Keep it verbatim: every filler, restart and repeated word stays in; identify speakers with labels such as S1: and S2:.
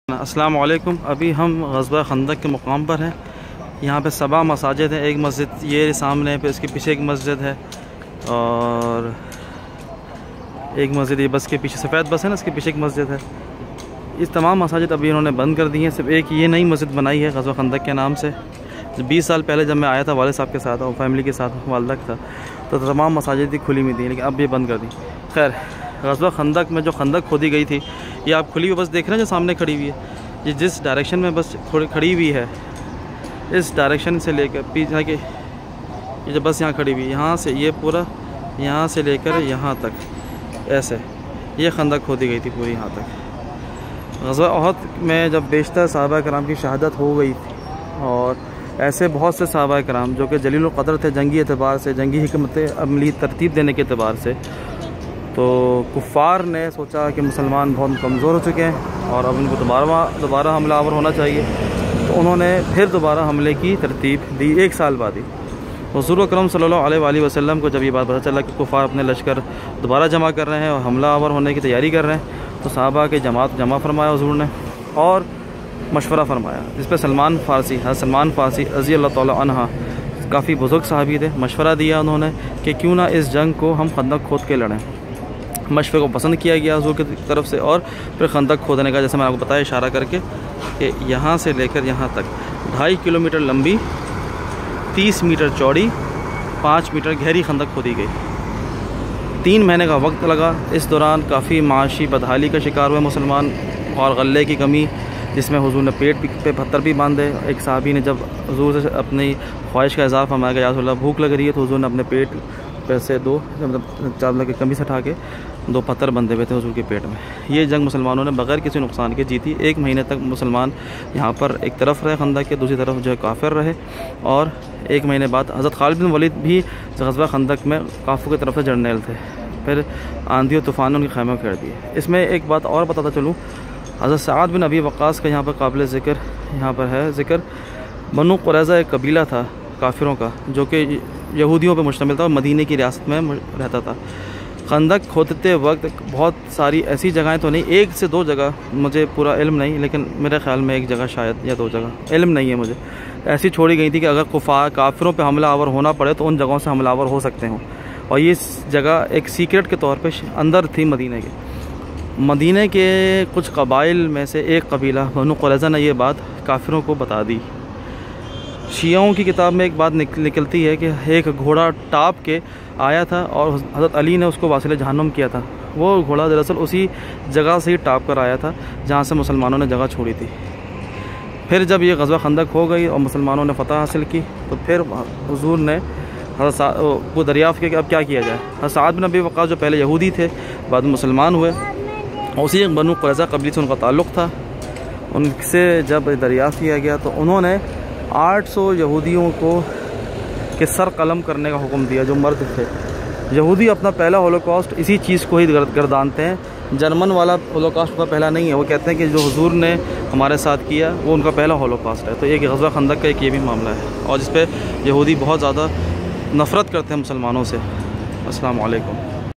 S1: अस्सलाम वालेकुम। अभी हम ग़ज़वा खंदक के मुक़ाम पर हैं। यहाँ पे सबा मसाजिद हैं। एक मस्जिद ये सामने है, फिर इसके पीछे एक मस्जिद है और एक मस्जिद ये बस के पीछे सफ़ेद बस है ना, इसके पीछे एक मस्जिद है। इस तमाम मसाजिद अभी इन्होंने बंद कर दी हैं। सिर्फ एक ये नई मस्जिद बनाई है ग़ज़वा खंदक के नाम से। बीस साल पहले जब मैं आया था वालिद साहब के साथ और फैमिली के साथ, वालदा के साथ, तो तमाम मसाजिद खुली हुई थी, लेकिन अब ये बंद कर दी। खैर, ग़ज़वा खंदक में जो खंदक खोदी गई थी, ये आप खुली हुई बस देख रहे हैं जो सामने खड़ी हुई है। ये जिस डायरेक्शन में बस थोड़ी खड़ी हुई है, इस डायरेक्शन से लेकर पीछे के ये जो बस यहाँ खड़ी हुई है, यहाँ से ये पूरा यहाँ से लेकर यहाँ तक ऐसे ये खंदक खोदी गई थी पूरी यहाँ तक। ग़ज़वा उहद में जब बेशतर सहाबा कराम की शहादत हो गई थी और ऐसे बहुत से सहाबा कराम जो कि जलीलुल क़द्र थे जंगी एतबार से, जंगी हिकमत अमली तरतीब देने के एतबार से, तो कुफ़ार ने सोचा कि मुसलमान बहुत कमज़ोर हो चुके हैं और अब इनको दोबारा दोबारा हमलावर होना चाहिए। तो उन्होंने फिर दोबारा हमले की तरतीब दी एक साल बाद ही। हुज़ूर अकरम सल्लल्लाहु अलैहि वसल्लम को जब ये बात पता चला कि कुफ़ार अपने लश्कर दोबारा जमा कर रहे हैं और हमलावर होने की तैयारी कर रहे हैं, तो सहाबा के जमात जमा फरमाया हुज़ूर ने और मशवरा फरमाया, जिस पर सलमान फ़ारसी हज़रत सलमान फ़ारसी रज़ी अल्लाह तआला अन्हा काफ़ी बुज़ुर्ग सहाबी थे। मशवरा दिया उन्होंने कि क्यों ना इस जंग को हम खंदक खोद के लड़ें। मशवरे को पसंद किया गया हुज़ूर की तरफ से और फिर खंदक खोदने का, जैसे मैंने आपको बताया इशारा करके, कि यहाँ से लेकर यहाँ तक ढाई किलोमीटर लंबी, तीस मीटर चौड़ी, पाँच मीटर गहरी खंदक खोदी गई। तीन महीने का वक्त लगा। इस दौरान काफ़ी माशी बदहाली का शिकार हुए मुसलमान और गल्ले की कमी, जिसमें हुज़ूर ने पेट पे पत्थर भी बांधे। एक साहबी ने जब हुज़ूर से अपनी ख्वाहिश का इज़हार फरमाया कि या रसूल अल्लाह भूख लग रही है, तो हुज़ूर ने अपने पेट पे से दो मतलब चावल की कमी से उठा के दो पत्थर बंधे हुए थे हुज़ूर के पेट में। ये जंग मुसलमानों ने बग़ैर किसी नुकसान के जीती। एक महीने तक मुसलमान यहाँ पर एक तरफ रहे खंदक के, दूसरी तरफ जो है काफिर रहे। और एक महीने बाद हज़रत खालिद बिन वलीद भी ग़ज़वा खंदक में काफ़िर की तरफ से जर्नैल थे। फिर आंधी और तूफ़ान ने उनके खैमे फेर दिए। इसमें एक बात और बताता चलूँ, हज़रत सआद बिन अबी वक़ास का यहाँ पर काबिल ज़िक्र यहाँ पर है ज़िक्र। बनु कुरैज़ा एक कबीला था काफिरों का, जो कि यहूदियों पर मुश्तमिल था और मदीने की रियासत में रहता था। खंदक खोदते वक्त बहुत सारी ऐसी जगहें तो नहीं, एक से दो जगह, मुझे पूरा इल्म नहीं, लेकिन मेरे ख़्याल में एक जगह शायद या दो जगह, इल्म नहीं है मुझे, ऐसी छोड़ी गई थी कि अगर कुफार काफिरों पे हमलावर होना पड़े तो उन जगहों से हमलावर हो सकते हों। और ये जगह एक सीक्रेट के तौर पे अंदर थी मदीने के। मदीने के कुछ कबाइल में से एक कबीला बनु कुरैज़ा ने ये बात काफिरों को बता दी। शियाओं की किताब में एक बात निकलती है कि एक घोड़ा टाप के आया था और हज़रत अली ने उसको वासिल जहन्नुम किया था। वो घोड़ा दरअसल उसी जगह से ही टाप कर आया था जहाँ से मुसलमानों ने जगह छोड़ी थी। फिर जब ये ग़ज़वा खंदक हो गई और मुसलमानों ने फ़तह हासिल की, तो फिर हुज़ूर ने हज़रत वो दरियाफ़्त किया कि अब क्या किया जाए। हज़रत सआद बिन अबी वक़ास जो पहले यहूदी थे, बाद में मुसलमान हुए, उसी एक बनु कुरैज़ा कबीले से उनका ताल्लुक़ था। उनसे जब दरियाफ़्त किया गया तो उन्होंने आठ सौ यहूदियों को के सर कलम करने का हुक्म दिया, जो मर्द थे। यहूदी अपना पहला होलोकॉस्ट इसी चीज़ को ही गर्दानते हैं। जर्मन वाला होलोकॉस्ट का पहला नहीं है। वो कहते हैं कि जो हुजूर ने हमारे साथ किया वो उनका पहला होलोकॉस्ट है। तो ये ग़ज़वा खंदक का एक ये भी मामला है और जिस पे यहूदी बहुत ज़्यादा नफ़रत करते हैं मुसलमानों से। अस्सलाम वालेकुम।